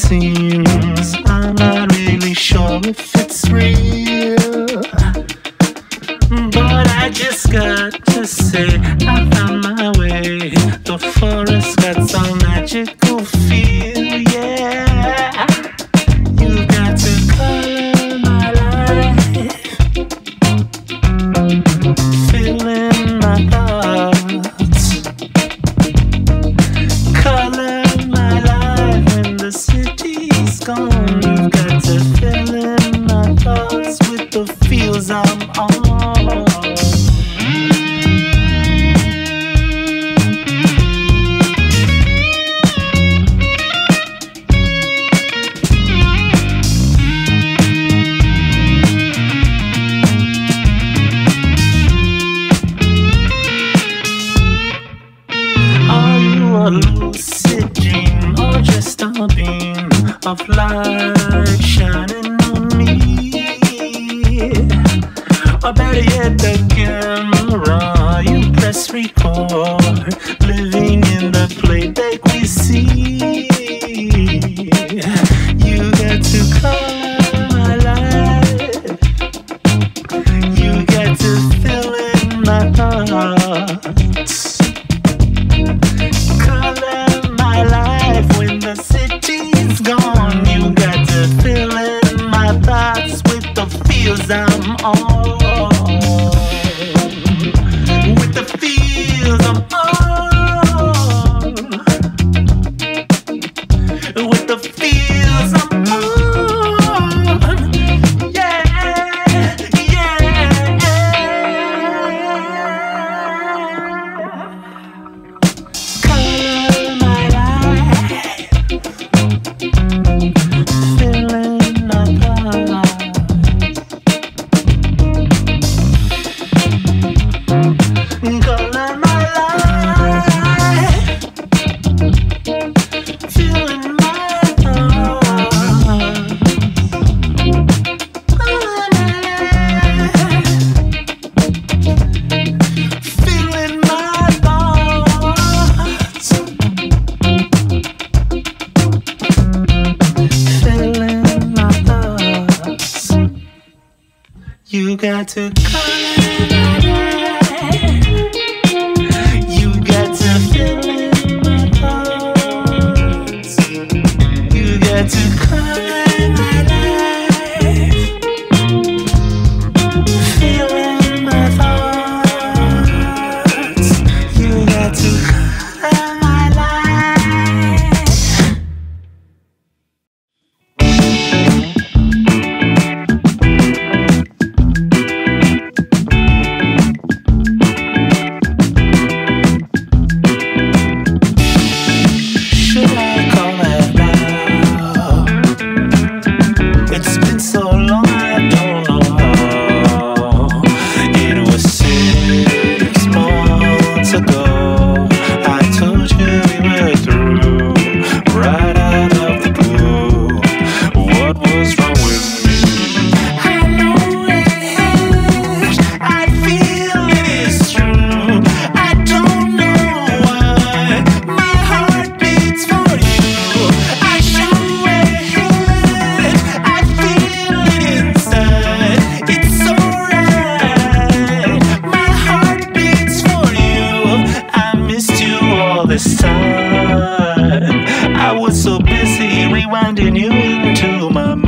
seems. I'm not really sure if it's real, but I just got to say I found my way. The forest got some magical feel, yeah. You got to color my life, filling my thoughts. Color my life when the city's gone. You got to fill in my thoughts with the feels I'm on. A lucid dream or just a beam of light shining on me, or better yet the camera you press record, living in the playback we see. You got to color my life, you got to fill in my thoughts. Color my life when the city's gone. You got to fill in my thoughts with the feels I'm on. With the feels I'm on. With the feels I'm on. Yeah, yeah. Color my life, filling my thoughts. Color my life, filling my thoughts. Color my life, filling my thoughts. Filling my thoughts. You got to color my life. You got to fill in my thoughts. You got to color my life. Fill in my thoughts. You got to color my life. Should I call it now? It's been so long, I don't know how. It was 6 months ago. I told you we were through, right out of the blue. What was wrong with me? I know it is. I feel it is true. I don't know why my heart beats for you. I show it. I feel it inside. It's alright. My heart beats for you. I missed you all this time. I was so busy rewinding you into my